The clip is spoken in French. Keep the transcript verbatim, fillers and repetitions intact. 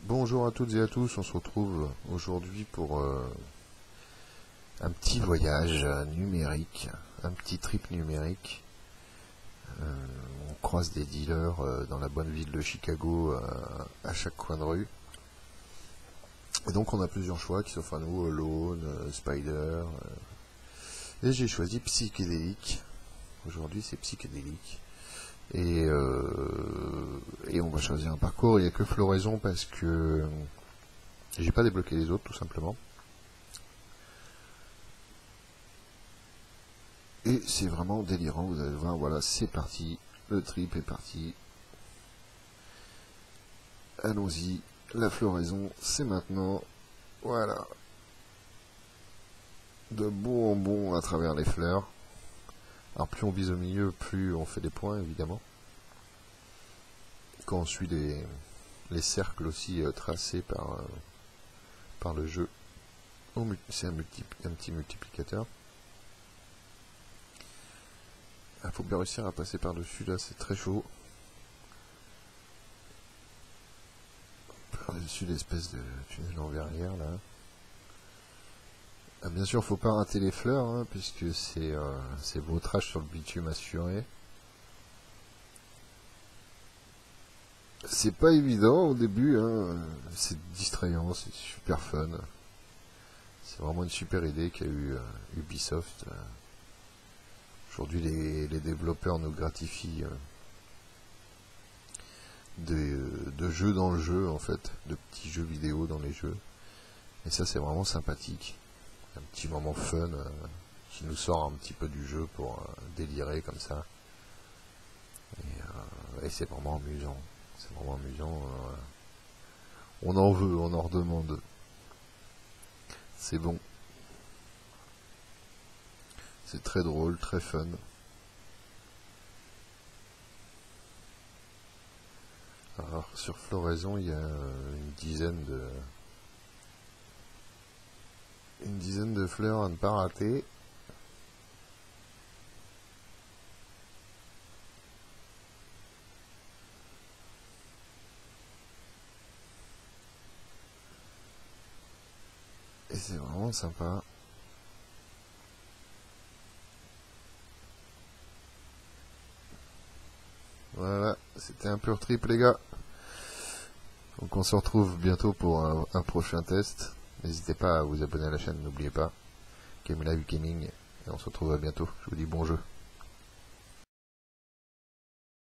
Bonjour à toutes et à tous, on se retrouve aujourd'hui pour euh, un petit voyage euh, numérique, un petit trip numérique. Euh, on croise des dealers euh, dans la bonne ville de Chicago euh, à chaque coin de rue. Et donc on a plusieurs choix qui s'offrent à nous, Alone, euh, Spider. Euh, et j'ai choisi Psychédélique. Aujourd'hui c'est Psychédélique. Et, euh, et on va choisir un parcours, il n'y a que floraison parce que j'ai pas débloqué les autres tout simplement. Et c'est vraiment délirant, vous allez voir, voilà, c'est parti, le trip est parti. Allons-y, la floraison, c'est maintenant, voilà. De bon en bon à travers les fleurs. Alors plus on vise au milieu, plus on fait des points évidemment. Quand on suit les, les cercles aussi euh, tracés par, euh, par le jeu, c'est un, multi, un petit multiplicateur. Il faut bien réussir à passer par-dessus, là c'est très chaud. Par-dessus l'espèce de tunnel en verrière là. Ah, bien sûr, faut pas rater les fleurs, hein, puisque c'est euh, c'est vautrage sur le bitume assuré. C'est pas évident au début, hein. C'est distrayant, c'est super fun. C'est vraiment une super idée qu'a eu euh, Ubisoft. Aujourd'hui, les, les développeurs nous gratifient euh, de, de jeux dans le jeu, en fait, de petits jeux vidéo dans les jeux. Et ça, c'est vraiment sympathique. Un petit moment fun euh, qui nous sort un petit peu du jeu pour euh, délirer comme ça. Et, euh, et c'est vraiment amusant. C'est vraiment amusant. Euh, on en veut, on en redemande. C'est bon. C'est très drôle, très fun. Alors sur Floraison, il y a une dizaine de une dizaine de fleurs à ne pas rater. Et c'est vraiment sympa. Voilà, c'était un pur trip les gars. Donc on se retrouve bientôt pour un, un prochain test. N'hésitez pas à vous abonner à la chaîne, n'oubliez pas. Game Live Gaming. Et on se retrouve à bientôt. Je vous dis bon jeu.